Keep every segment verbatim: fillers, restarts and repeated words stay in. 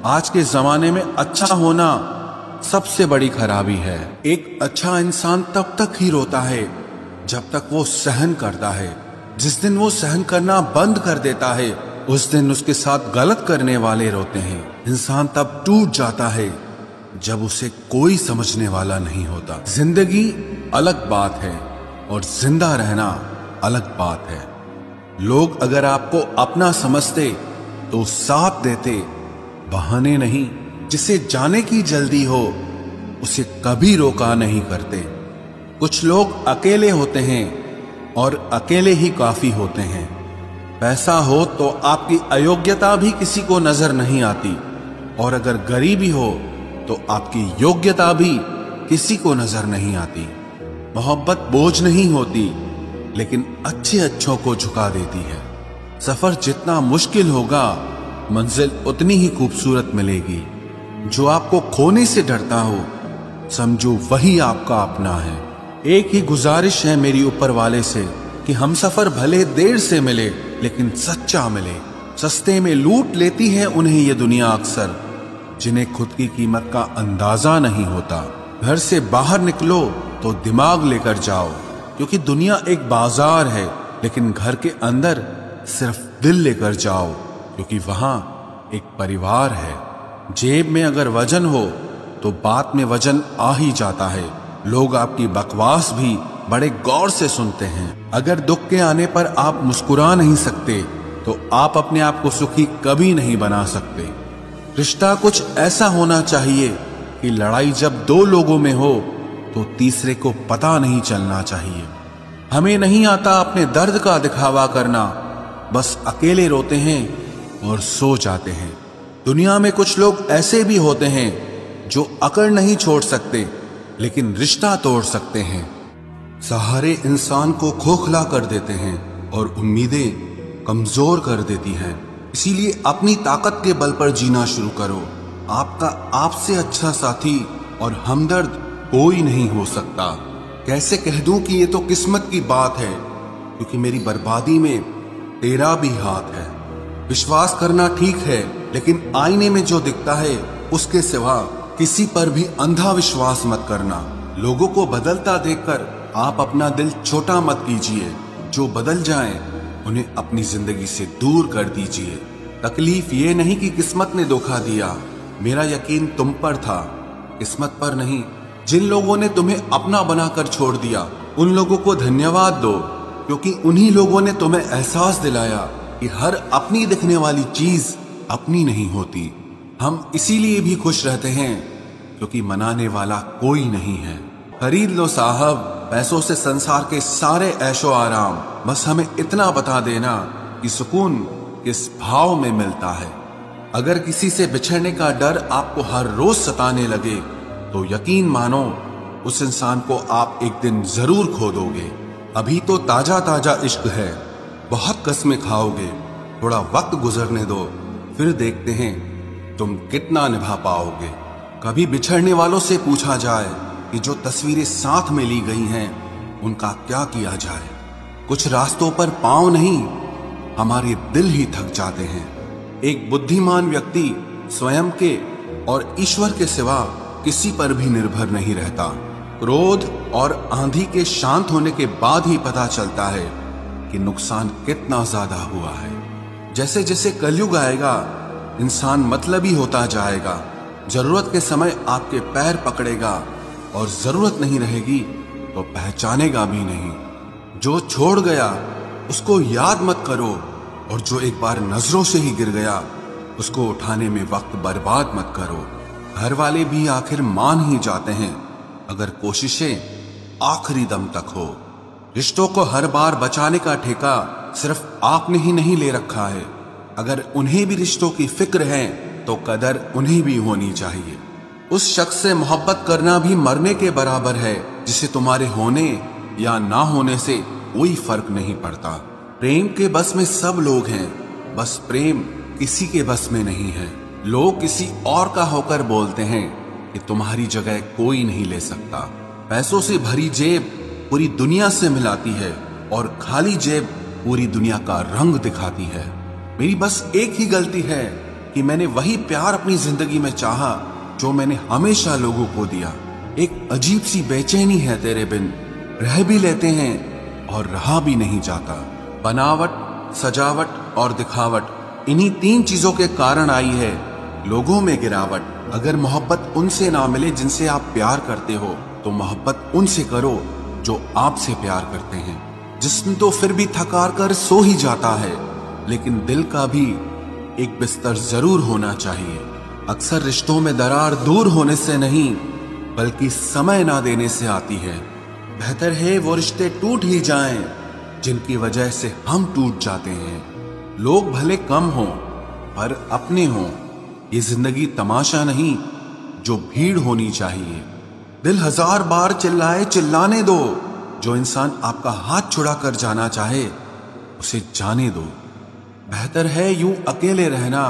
आज के जमाने में अच्छा होना सबसे बड़ी खराबी है। एक अच्छा इंसान तब तक ही रोता है जब तक वो सहन करता है। जिस दिन वो सहन करना बंद कर देता है उस दिन उसके साथ गलत करने वाले रोते हैं। इंसान तब टूट जाता है जब उसे कोई समझने वाला नहीं होता। जिंदगी अलग बात है और जिंदा रहना अलग बात है। लोग अगर आपको अपना समझते तो साथ देते, बहाने नहीं। जिसे जाने की जल्दी हो उसे कभी रोका नहीं करते। कुछ लोग अकेले होते हैं और अकेले ही काफी होते हैं। पैसा हो तो आपकी अयोग्यता भी किसी को नजर नहीं आती, और अगर गरीबी हो तो आपकी योग्यता भी किसी को नजर नहीं आती। मोहब्बत बोझ नहीं होती, लेकिन अच्छे अच्छों को झुका देती है। सफर जितना मुश्किल होगा मंजिल उतनी ही खूबसूरत मिलेगी। जो आपको खोने से डरता हो समझो वही आपका अपना है। एक ही गुजारिश है मेरी ऊपर वाले से कि हम सफर भले देर से मिले लेकिन सच्चा मिले। सस्ते में लूट लेती है उन्हें ये दुनिया अक्सर, जिन्हें खुद की कीमत का अंदाजा नहीं होता। घर से बाहर निकलो तो दिमाग लेकर जाओ, क्योंकि दुनिया एक बाजार है, लेकिन घर के अंदर सिर्फ दिल लेकर जाओ, क्योंकि वहां एक परिवार है। जेब में अगर वजन हो तो बात में वजन आ ही जाता है। लोग आपकी बकवास भी बड़े गौर से सुनते हैं। अगर दुख के आने पर आप मुस्कुरा नहीं सकते तो आप अपने आप को सुखी कभी नहीं बना सकते। रिश्ता कुछ ऐसा होना चाहिए कि लड़ाई जब दो लोगों में हो तो तीसरे को पता नहीं चलना चाहिए। हमें नहीं आता अपने दर्द का दिखावा करना, बस अकेले रोते हैं और सो जाते हैं। दुनिया में कुछ लोग ऐसे भी होते हैं जो अकड़ नहीं छोड़ सकते लेकिन रिश्ता तोड़ सकते हैं। सहारे इंसान को खोखला कर देते हैं और उम्मीदें कमजोर कर देती हैं। इसीलिए अपनी ताकत के बल पर जीना शुरू करो। आपका आपसे अच्छा साथी और हमदर्द कोई नहीं हो सकता। कैसे कह दूं कि ये तो किस्मत की बात है, क्योंकि मेरी बर्बादी में तेरा भी हाथ है। विश्वास करना ठीक है, लेकिन आईने में जो दिखता है उसके सिवा किसी पर भी अंधा विश्वास मत करना। लोगों को बदलता देखकर आप अपना दिल छोटा मत कीजिए। जो बदल जाएं, उन्हें अपनी जिंदगी से दूर कर दीजिए। तकलीफ ये नहीं कि किस्मत ने धोखा दिया, मेरा यकीन तुम पर था, किस्मत पर नहीं। जिन लोगों ने तुम्हें अपना बनाकर छोड़ दिया उन लोगों को धन्यवाद दो, क्योंकि उन्हीं लोगों ने तुम्हें एहसास दिलाया कि हर अपनी दिखने वाली चीज अपनी नहीं होती। हम इसीलिए भी खुश रहते हैं क्योंकि मनाने वाला कोई नहीं है। खरीद लो साहब पैसों से संसार के सारे ऐशो आराम, बस हमें इतना बता देना कि सुकून किस भाव में मिलता है। अगर किसी से बिछड़ने का डर आपको हर रोज सताने लगे तो यकीन मानो उस इंसान को आप एक दिन जरूर खो दोगे। अभी तो ताजा ताजा इश्क है, बहुत कस्में खाओगे। थोड़ा वक्त गुजरने दो, फिर देखते हैं तुम कितना निभा पाओगे। कभी बिछड़ने वालों से पूछा जाए कि जो तस्वीरें साथ में ली गई हैं उनका क्या किया जाए। कुछ रास्तों पर पांव नहीं, हमारे दिल ही थक जाते हैं। एक बुद्धिमान व्यक्ति स्वयं के और ईश्वर के सिवा किसी पर भी निर्भर नहीं रहता। क्रोध और आंधी के शांत होने के बाद ही पता चलता है कि नुकसान कितना ज्यादा हुआ है। जैसे जैसे कलयुग आएगा इंसान मतलबी होता जाएगा। जरूरत के समय आपके पैर पकड़ेगा और जरूरत नहीं रहेगी तो पहचानेगा भी नहीं। जो छोड़ गया उसको याद मत करो, और जो एक बार नजरों से ही गिर गया उसको उठाने में वक्त बर्बाद मत करो। घर वाले भी आखिर मान ही जाते हैं अगर कोशिशें आखिरी दम तक हो। रिश्तों को हर बार बचाने का ठेका सिर्फ आपने ही नहीं ले रखा है। अगर उन्हें भी रिश्तों की फिक्र है तो कदर उन्हें भी होनी चाहिए। उस शख्स से मोहब्बत करना भी मरने के बराबर है जिसे तुम्हारे होने या ना होने से कोई फर्क नहीं पड़ता। प्रेम के बस में सब लोग हैं, बस प्रेम किसी के बस में नहीं है। लोग किसी और का होकर बोलते हैं कि तुम्हारी जगह कोई नहीं ले सकता। पैसों से भरी जेब पूरी दुनिया से मिलाती है और खाली जेब पूरी दुनिया का रंग दिखाती है। मेरी बस एक ही गलती है कि मैंने वही प्यार अपनी जिंदगी में चाहा जो मैंने हमेशा लोगों को दिया। एक अजीब सी बेचैनी है तेरे बिन, रह भी लेते हैं और रहा भी नहीं जाता। बनावट, सजावट और दिखावट, इन्हीं तीन चीजों के कारण आई है लोगों में गिरावट। अगर मोहब्बत उनसे ना मिले जिनसे आप प्यार करते हो, तो मोहब्बत उनसे करो जो आपसे प्यार करते हैं। जिस्म तो फिर भी थकार कर सो ही जाता है, लेकिन दिल का भी एक बिस्तर जरूर होना चाहिए। अक्सर रिश्तों में दरार दूर होने से नहीं, बल्कि समय ना देने से आती है। बेहतर है वो रिश्ते टूट ही जाएं जिनकी वजह से हम टूट जाते हैं। लोग भले कम हों पर अपने हों, ये जिंदगी तमाशा नहीं जो भीड़ होनी चाहिए। दिल हजार बार चिल्लाए चिल्लाने दो, जो इंसान आपका हाथ छुड़ा कर जाना चाहे उसे जाने दो। बेहतर है यूं अकेले रहना,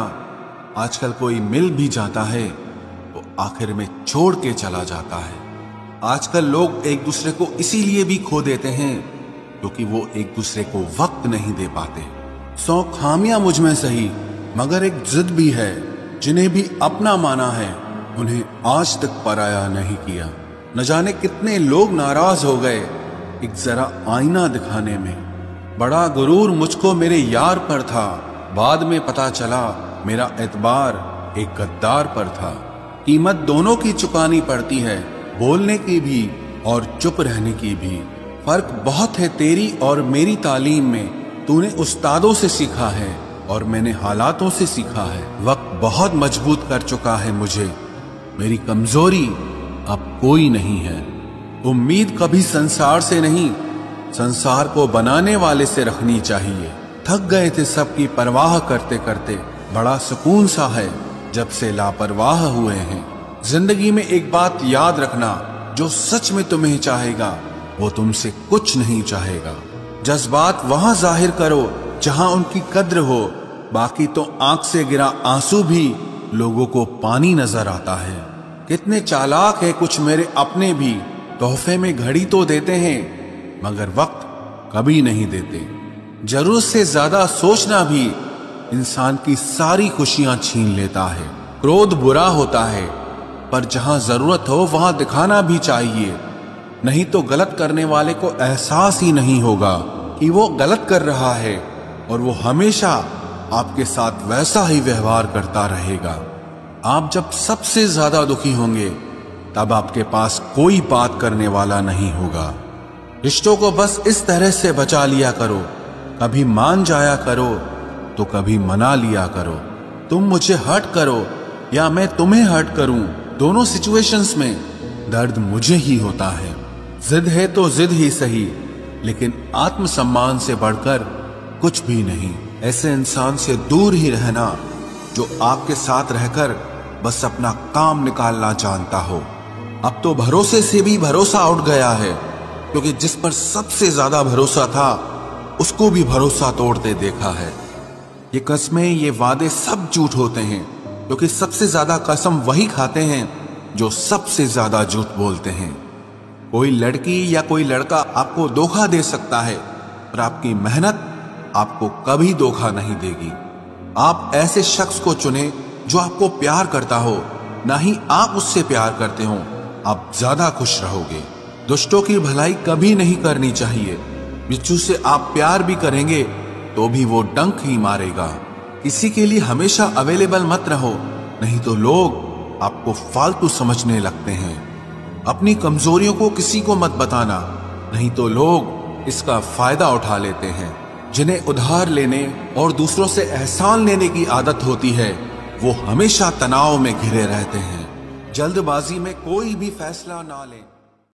आजकल कोई मिल भी जाता है तो आखिर में छोड़ के चला जाता है। आजकल लोग एक दूसरे को इसीलिए भी खो देते हैं क्योंकि वो एक दूसरे को वक्त नहीं दे पाते। सौ खामियां मुझ में सही, मगर एक जिद भी है। जिन्हें भी अपना माना है उन्हें आज तक पराया नहीं किया। न जाने कितने लोग नाराज हो गए एक जरा आईना दिखाने में। बड़ा गुरूर मुझको मेरे यार पर था, बाद में पता चला मेरा एतबार एक गद्दार पर था। कीमत दोनों की चुकानी पड़ती है, बोलने की भी और चुप रहने की भी। फर्क बहुत है तेरी और मेरी तालीम में। तूने उस्तादों से सीखा है और मैंने हालातों से सीखा है। वक्त बहुत मजबूत कर चुका है मुझे, मेरी कमजोरी अब कोई नहीं है। उम्मीद कभी संसार से नहीं, संसार को बनाने वाले से रखनी चाहिए। थक गए थे सबकी परवाह करते करते, बड़ा सुकून सा है जब से लापरवाह हुए हैं। जिंदगी में एक बात याद रखना, जो सच में तुम्हें चाहेगा वो तुमसे कुछ नहीं चाहेगा। जज्बात वहां जाहिर करो जहां उनकी कद्र हो, बाकी तो आंख से गिरा आंसू भी लोगों को पानी नजर आता है। कितने चालाक है कुछ मेरे अपने भी, तोहफे में घड़ी तो देते हैं मगर वक्त कभी नहीं देते। जरूरत से ज्यादा सोचना भी इंसान की सारी खुशियां छीन लेता है। क्रोध बुरा होता है, पर जहां जरूरत हो वहां दिखाना भी चाहिए, नहीं तो गलत करने वाले को एहसास ही नहीं होगा कि वो गलत कर रहा है और वो हमेशा आपके साथ वैसा ही व्यवहार करता रहेगा। आप जब सबसे ज्यादा दुखी होंगे तब आपके पास कोई बात करने वाला नहीं होगा। रिश्तों को बस इस तरह से बचा लिया करो, कभी मान जाया करो तो कभी मना लिया करो। तुम मुझे हर्ट करो या मैं तुम्हें हर्ट करूं, दोनों सिचुएशंस में दर्द मुझे ही होता है। जिद है तो जिद ही सही, लेकिन आत्मसम्मान से बढ़कर कुछ भी नहीं। ऐसे इंसान से दूर ही रहना जो आपके साथ रहकर बस अपना काम निकालना जानता हो। अब तो भरोसे से भी भरोसा उठ गया है, क्योंकि जिस पर सबसे ज्यादा भरोसा था उसको भी भरोसा तोड़ते देखा है। ये कस्में, ये वादे सब झूठ होते हैं, क्योंकि सबसे ज्यादा कसम वही खाते हैं जो सबसे ज्यादा झूठ बोलते हैं। कोई लड़की या कोई लड़का आपको धोखा दे सकता है, पर आपकी मेहनत आपको कभी धोखा नहीं देगी। आप ऐसे शख्स को चुने जो आपको प्यार करता हो, ना ही आप उससे प्यार करते हो। आप ज्यादा खुश रहोगे। दुष्टों की भलाई कभी नहीं करनी चाहिए। बिच्छू से आप प्यार भी करेंगे तो भी वो डंक ही मारेगा। किसी के लिए हमेशा अवेलेबल मत रहो, नहीं तो लोग आपको फालतू समझने लगते हैं। अपनी कमजोरियों को किसी को मत बताना, नहीं तो लोग इसका फायदा उठा लेते हैं। जिन्हें उधार लेने और दूसरों से एहसान लेने की आदत होती है, वो हमेशा तनाव में घिरे रहते हैं। जल्दबाजी में कोई भी फैसला ना लें।